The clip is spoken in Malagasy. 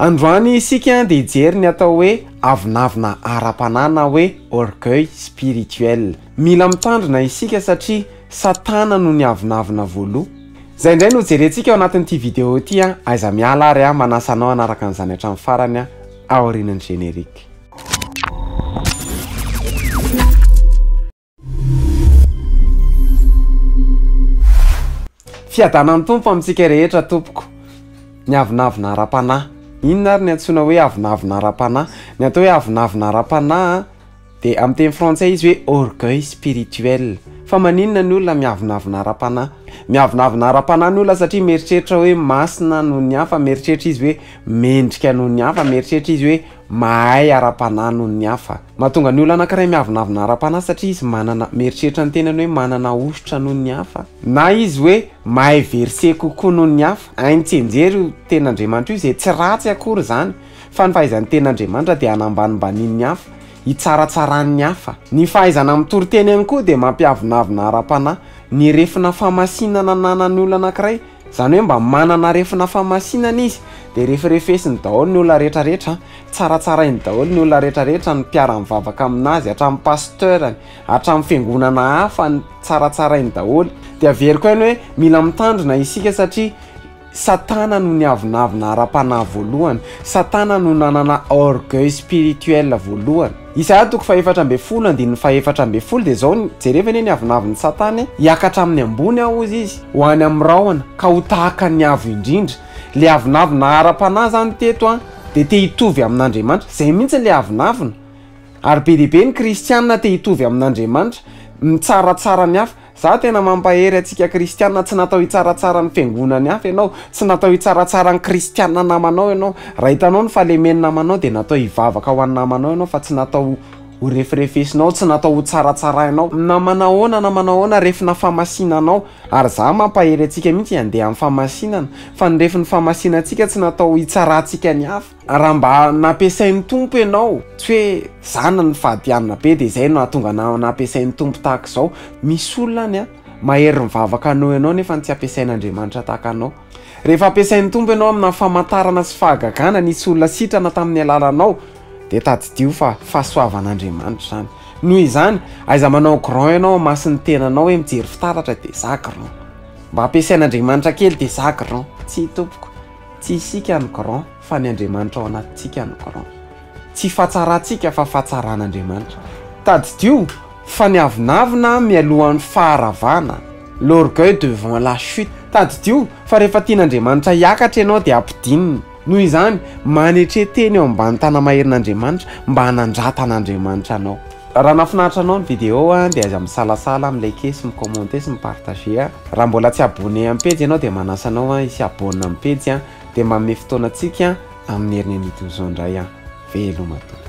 Androany isika dia hijery ny atao hoe avinavina ara-panana hoe orgueil spirituel. Mila mitandrina isika satria Satana no ny avinavina voaloha. Zay indray no jerentsika ao anatin'ity vidéo ity aiza miala ary manasanao anaraka an'izany hatramin'ny farany aorian'ny générique. Fiadanan'ny tompo amintsika rehetra tompoko. Ny avinavina ara-panahy. Inona ary ny antsoina hoe avinavina ara-panahy? Ny atao hoe avinavina ara-panahy dia amin'ny teny frantsay izy hoe orgueil spirituel. Fa maninona ny olona miavinavina ara-panahy? Miavinavina ara-panahy ny olona satria mieritreritra hoe masina noho ny hafa, mieritreritra izy hoe mendrika noho ny hafa, mieritreritra izy hoe mahay ara-panahy noho ny hafa. Mahatonga ny olona anankiray miavinavina ara-panahy satria izy manana mieritreritra ny tenany hoe manana ositra noho ny hafa, na izy hoe mahay verse kokoa noho ny hafa. Hain-tsenjery io ten'Andriamanitra io izay tsy ratsy akory zany, fa ny fahaizan'ny ten'Andriamanitra dia hanambanimbanian'ny hafa, hitsaratsarany hafa. Ny fahaizana mitoroteny ihany koa dia mampiavinavina ara-panahy. Ny refina famasinana nanan'ny olona anankiray, zany hoe mba manana refina famasinana izy, dia referefesiny daholo ny olona rehetrarehetra, tsaratsarainy daholo ny olona rehetrarehetra, ny mpiara-mivavaka aminazy hatramin'ny pasteurany, hatramin'ny fiangonana hafa, ny tsaratsarainy daholo. Dia averiko ny hoe mila mitandrina isika satria Satana no ny avinavina ara-panahy voalohany. Satana no nanana orgueil spirituel voalohany. Isaia 4:4 dia zao jerevany ny avinaviny Satana hiakatra amin'ny ambony ao izy ho any amin'ny rahona ka ho tahaka ny avo indrindra. Le avinavina ara-panahy zany teto dia te hitovy amin'Andriamanitra. Zay mihitsy le avinavina. Ary be dia be ny kristianina te hitovy amin'Andriamanitra, mitsaratsara ny hafa. Za tena mampahery atsika kristianina, tsy natao hitsaratsara ny fiangonany hafa ianao, tsy natao hitsaratsara ny kristianina namanao ianao. Raha hitanao ny fahalemen'ny namanao dia natao hivavaka ho an'ny namanao ianao, fa tsy natao ho refrefesinao, tsy natao ho tsaratsarainao. Namanahoana refina famasinanao. Ary za mampahery atsika mihitsy handeha amin'ny famasinana, fa ny refin'ny famasinantsika tsy natao hitsarantsika ny hafa. Raha mba nampiasain'ny tompo ianao, tsy hoe zana ny fahadianana be dia izay no hahatonga nampiasain'ny tompo tahaka izao. Misy olona any mahery mivavaka anao ianao nefa tsy ampiasain'Andriamanitra tahaka anao. Rehefa ampiasain'ny tompo ianao amina famantarana sy fahagagana nisy olona sitrana tamin'ny alalanao, dia tadidio fa fahasoavan'Andriamanitra zany. Noho izany, aiza manao grand ianao masin'ny tenanao hoe mijery fitaratra dia za grand. Mba ampiasain'Andriamanitra kely dia za grand. Tsy tompoko, tsy isika ny grand, fa ny Andriamanitra ao anatintsika ny grand. Tsy fahatsarantsika fa fahatsaran'Andriamanitra. Tadidio fa ny avinavina mialohan'ny faharavana, l'orgueil devant la chute. Tadidio fa rehefa tian'Andriamanitra hiakatra ianao dia ampidininy. Noho izany, manetreteny eo ambany tana maherin'Andriamanitra mba hanandrata'Andriamanitra anao. Raha nafinaritra anao ny vidéo dia aza misalasala, milike sy micommente sy mipartage. Raha mbola tsy abonné amin'ny page ianao dia manasa anao hisy abonné amin'ny page dia manome fotoana antsika amin'ny herin'ny vidéo izao indray. Veloma tompoko.